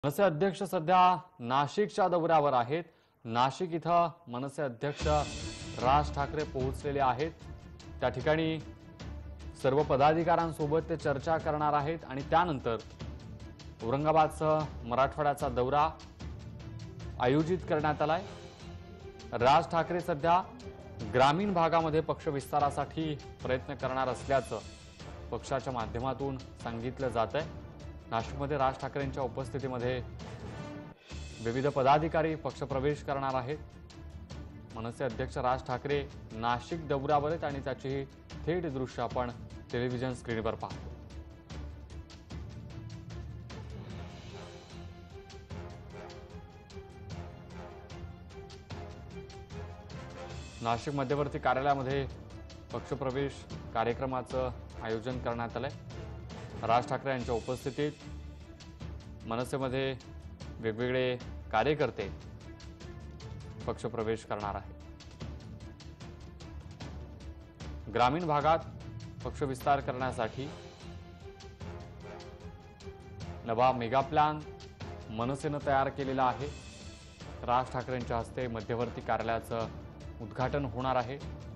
मनसे अध्यक्ष सध्या नाशिकच्या दौऱ्यावर आहेत। नाशिक इथं मनसे अध्यक्ष राज ठाकरे पोहोचलेले आहेत। त्या ठिकाणी सर्व पदाधिकाऱ्यांसोबत ते चर्चा करणार आहेत आणि त्यानंतर औरंगाबादसह मराठवाड्याचा दौरा आयोजित करण्यात आलाय। राज ठाकरे सध्या ग्रामीण भागामध्ये पक्ष विस्तारासाठी प्रयत्न करणार असल्याचं पक्षाच्या माध्यमातून सांगितलं जातंय। नाशिकमध्ये राज ठाकरेंच्या उपस्थितीमध्ये विविध पदाधिकारी पक्षप्रवेश करणार आहेत। मनसे अध्यक्ष राज ठाकरे नाशिक दौऱ्यावर आहेत आणि त्याची थेट दृश्य आपण टेलिव्हिजन स्क्रीनवर पाहतो। नाशिक मध्यवर्ती कार्यालयामध्ये पक्षप्रवेश कार्यक्रमाचं आयोजन करण्यात आलंय। राज ठाकरे यांच्या उपस्थितीत मनसेमध्ये वेगवेगळे कार्यकर्ते पक्षप्रवेश करणार आहेत। ग्रामीण भागात पक्ष विस्तार करण्यासाठी नवा मेगा प्लॅन मनसेनं तयार केलेला आहे। राज ठाकरेंच्या हस्ते मध्यवर्ती कार्यालयाचं उद्घाटन होणार आहे।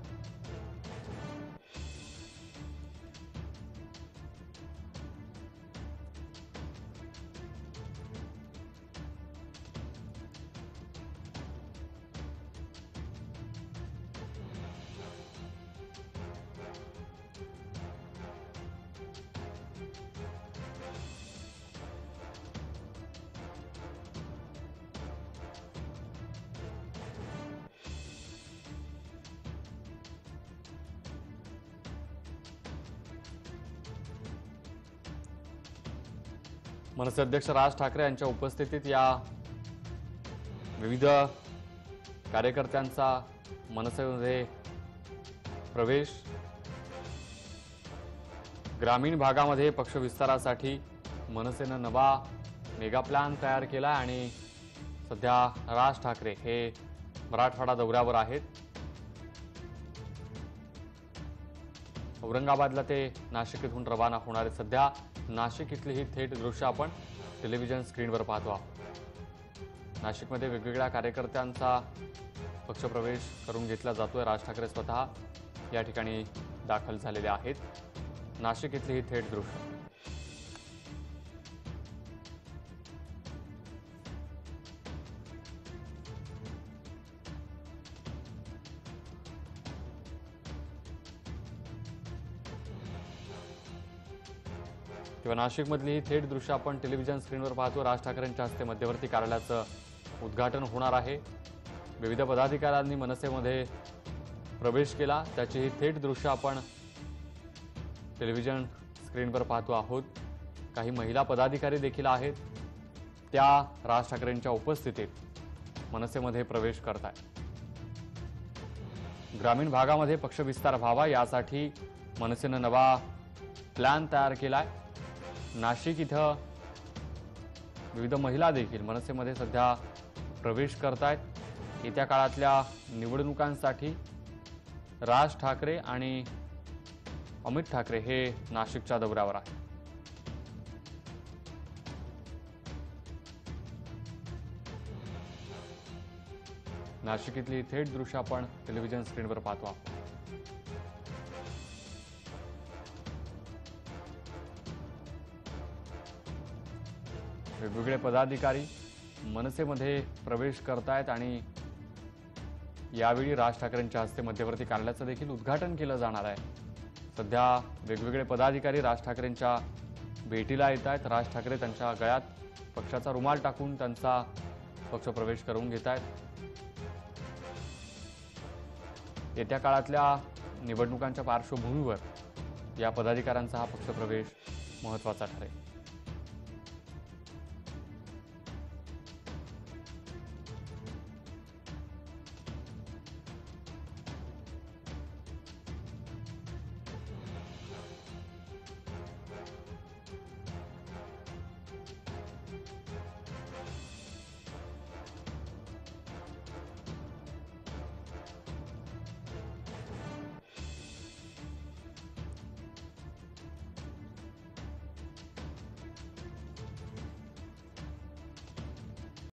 मनसे अध्यक्ष राज ठाकरे यांच्या उपस्थितीत या विविध कार्यकर्त्यांचा मनसेमध्ये प्रवेश। ग्रामीण भागामध्ये पक्ष विस्तारासाठी मनसेनं नवा मेगा प्लॅन तयार केला आणि सध्या राज ठाकरे हे मराठवाडा दौऱ्यावर आहेत। औरंगाबादला ते नाशिक इथून रवाना होणार आहेत। सध्या नाशिक इथली ही थेट दृश्य आपण टेलिव्हिजन स्क्रीनवर पाहतो आहोत। नाशिकमध्ये वेगवेगळ्या कार्यकर्त्यांचा पक्षप्रवेश करून घेतला जातोय। राज ठाकरे स्वतः या ठिकाणी दाखल झालेले आहेत। नाशिक इथली ही थेट दृश्य। किंवा नाशिकमधली ही थेट दृश्य आपण टेलिव्हिजन स्क्रीनवर पाहतो। राज ठाकरेंच्या हस्ते मध्यवर्ती कार्यालयाचं उद्घाटन होणार आहे। विविध पदाधिकाऱ्यांनी मनसेमध्ये प्रवेश केला, त्याची ही थेट दृश्य आपण टेलिव्हिजन स्क्रीनवर पाहतो आहोत। काही महिला पदाधिकारी देखील आहेत, त्या राज ठाकरेंच्या उपस्थितीत मनसेमध्ये प्रवेश करत आहेत। ग्रामीण भागामध्ये पक्ष विस्तार व्हावा यासाठी मनसेनं नवा प्लॅन तयार केलाय। नाशिक इथं विविध महिला देखील मनसेमध्ये सध्या प्रवेश करतायत। येत्या काळातल्या निवडणुकांसाठी राज ठाकरे आणि अमित ठाकरे हे नाशिकच्या दौऱ्यावर आहेत। नाशिक इथली थेट दृश्य आपण टेलिव्हिजन स्क्रीनवर पाहतो आहोत। वेगवेगळे पदाधिकारी मनसेमध्ये प्रवेश करतायत आणि यावेळी राज ठाकरेंच्या हस्ते मध्यवर्ती कार्यालयाचं देखील उद्घाटन केलं जाणार आहे। सध्या वेगवेगळे पदाधिकारी राज ठाकरेंच्या भेटीला येत आहेत। राज ठाकरे त्यांच्या गळ्यात पक्षाचा रुमाल टाकून त्यांचा पक्षप्रवेश करून घेत आहेत। येत्या काळातल्या निवडणुकांच्या पार्श्वभूमीवर या पदाधिकाऱ्यांचा हा पक्षप्रवेश महत्त्वाचा ठरेल।